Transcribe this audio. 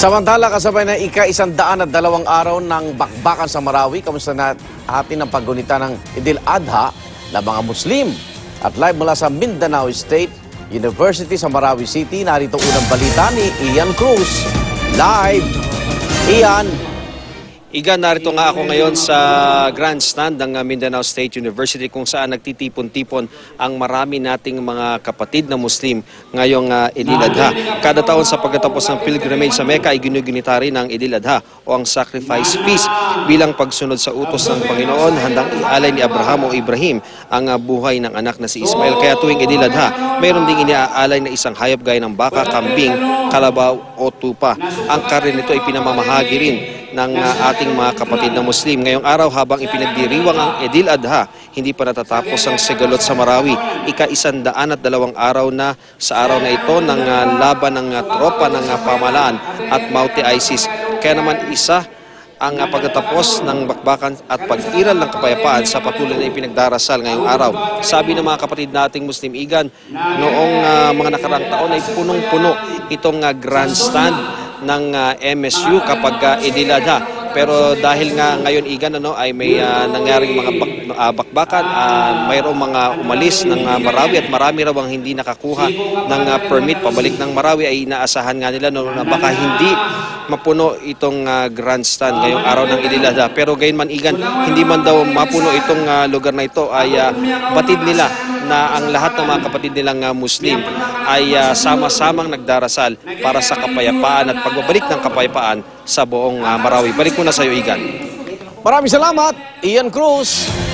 Samantala, kasabay na ika-102 araw ng bakbakan sa Marawi, kamusta na atin ang paggunita ng Eid'l Adha na mga Muslim. At live mula sa Mindanao State University sa Marawi City, narito unang balita ni Ian Cruz. Live! Ian! Igan, narito nga ako ngayon sa grandstand ng Mindanao State University kung saan nagtitipon-tipon ang marami nating mga kapatid na Muslim ngayong Eid'l Adha. Kada taon sa pagkatapos ng pilgrimage sa Mecca ay ginugunita rin ang Eid'l Adha o ang sacrifice feast bilang pagsunod sa utos ng Panginoon, handang ialay ni Abraham o Ibrahim ang buhay ng anak na si Ismael. Kaya tuwing Eid'l Adha, mayroon ding iniaalay na isang hayop gaya ng baka, kambing, kalabaw o tupa. Ang karne nito ay pinamamahagi rin ng ating mga kapatid na Muslim. Ngayong araw habang ipinagdiriwang ang Eid'l Adha, hindi pa natatapos ang sigalot sa Marawi. Ika-102 araw na sa araw na ito ng laban ng tropa ng pamahalaan at Maute ISIS. Kaya naman isa ang pagtatapos ng bakbakan at pag-iral ng kapayapaan sa patuloy na ipinagdarasal ngayong araw. Sabi ng mga kapatid nating Muslim, Igan, noong mga nakaraang taon ay punong-puno itong grandstand ng MSU kapag Eid'l Adha. Pero dahil nga ngayon, Igan, ay may nangyaring mga bakbakan, mayroong mga umalis ng Marawi at marami raw ang hindi nakakuha ng permit pabalik ng Marawi, ay inaasahan nga nila na baka hindi mapuno itong grandstand ngayong araw ng Eid'l Adha. Pero gayon man, Igan, hindi man daw mapuno itong lugar na ito, ay batid nila na ang lahat ng mga kapatid nilang Muslim ay sama-samang nagdarasal para sa kapayapaan at pagbabalik ng kapayapaan sa buong Marawi. Balik ko na sa iyo, Igan. Maraming salamat, Ian Cruz.